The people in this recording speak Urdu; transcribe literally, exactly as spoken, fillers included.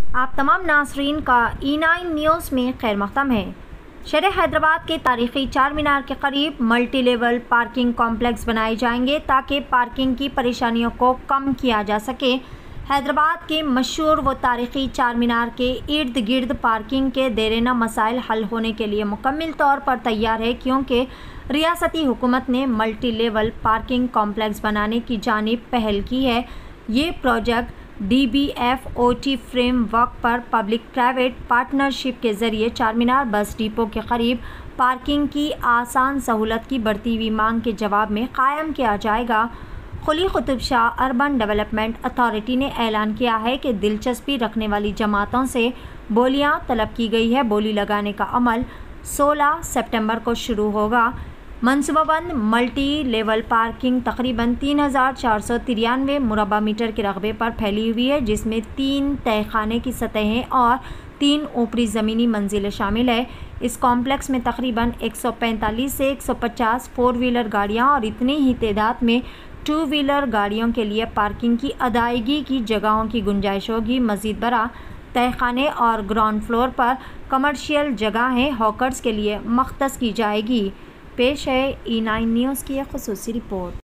آپ تمام ناظرین کا ای نائن نیوز میں خیر مقدم ہے۔ شہر حیدرآباد کے تاریخی چار مینار کے قریب ملٹی لیول پارکنگ کمپلیکس بنائے جائیں گے تاکہ پارکنگ کی پریشانیوں کو کم کیا جا سکے۔ حیدرآباد کے مشہور و تاریخی چار مینار کے ارد گرد پارکنگ کے دیرینہ مسائل حل ہونے کے لیے مکمل طور پر تیار ہے، کیونکہ ریاستی حکومت نے ملٹی لیول پارکنگ کمپلیکس بنانے کی جانب پہل کی ہے۔ یہ project D B F O T framework public private پرائیویٹ پارٹنرشپ کے ذریعے چار مینار بس ڈپو کے قریب پارکنگ کی آسان سہولت کی بڑھتی ہوئی مانگ کے جواب میں قائم کیا جائے گا۔ Quli Qutb Shah urban development authority نے اعلان کیا ہے کہ دلچسپی رکھنے والی جماعتوں سے بولیاں طلب کی گئی ہے۔ بولی لگانے کا عمل سولہ ستمبر کو شروع ہوگا۔ منصوبہ بند ملٹی لیول پارکنگ تقریباً تین ہزار چار سو ترانوے مربع میٹر کے رقبے پر پھیلی ہوئی ہے، جس میں تین تہہ خانے کی سطحیں اور تین اوپری زمینی منزلیں شامل ہیں۔ اس کمپلیکس میں تقریباً ایک سو پینتالیس سے ایک سو پچاس فور ویلر گاڑیاں اور اتنی ہی تعداد میں ٹو ویلر گاڑیوں کے لیے پارکنگ کی ادائیگی کی جگہوں کی گنجائش ہوگی۔ مزید برآں تہہ خانے اور گراؤنڈ فلور پر کمرشل جگہیں ہاکرز کے لیے مختص کی جائے گی۔ پیش ہے ای نائن نیوز کی ایک خصوصی رپورٹ۔